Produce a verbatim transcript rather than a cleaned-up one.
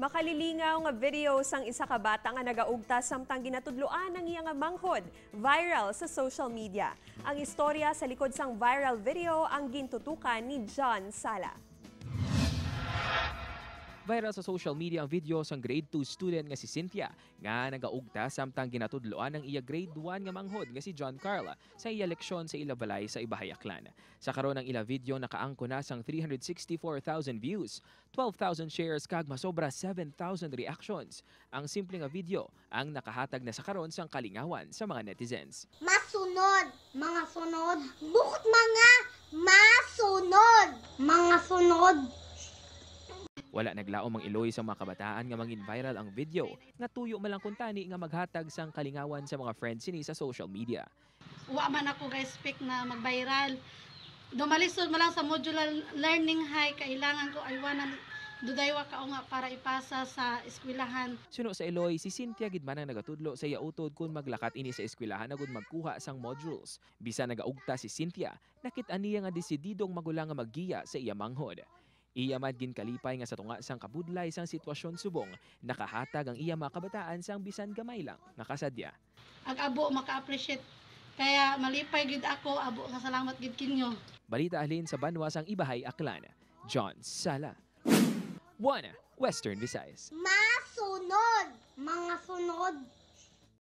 Makalilingaw nga video sang isa ka bata nga nagaugta samtang ginatudloan ng iya nga manghod, viral sa social media. Ang istorya sa likod sang viral video ang gintutukan ni John Sala. Viral sa social media ang video sang grade two student nga si Cynthia nga nagaugta samtang ginatudloan ng iya grade one nga manghod nga si John Carla sa iya leksyon sa ila balay sa Ibahay Aklan. Sa karon ng ila video nakaangko na sang three hundred sixty-four thousand views, twelve thousand shares kag masobra seven thousand reactions. Ang simple nga video ang nakahatag na sa karon sang kalingawan sa mga netizens. Masunod, mga sunod, bukod mga masunod, mga sunod. Wala naglaom ang iloy sa mga kabataan nga mangin viral ang video nga tuyo malang kuntani nga maghatag sang kalingawan sa mga friends sini sa social media. Wa man ako ga-expect na mag-viral. Dumalisod mo lang sa modular learning high, kailangan ko aywanan dudaywa ka nga para ipasa sa eskwelahan. Suno sa iloy, si Cynthia gid man ang nagatudlo sa iya utod kun maglakat ini sa eskwelahan agud magkuha sang modules. Bisan nagaugta si Cynthia, nakit-an niya nga desididong magulang nga maggiya sa iya manghod. Iya man gin kalipay nga sa tunga sang kabudlay sang sitwasyon subong, nakahatag ang iya mga kabataan sang bisan gamay lang nakasadya. Ag abo maka-appreciate, kaya malipay gid ako, abo nga salamat gid kinyo. Balita alin sa banwa sang Ibahay Aklan, John Sala, One Western Visayas. Masunod, mga sunod.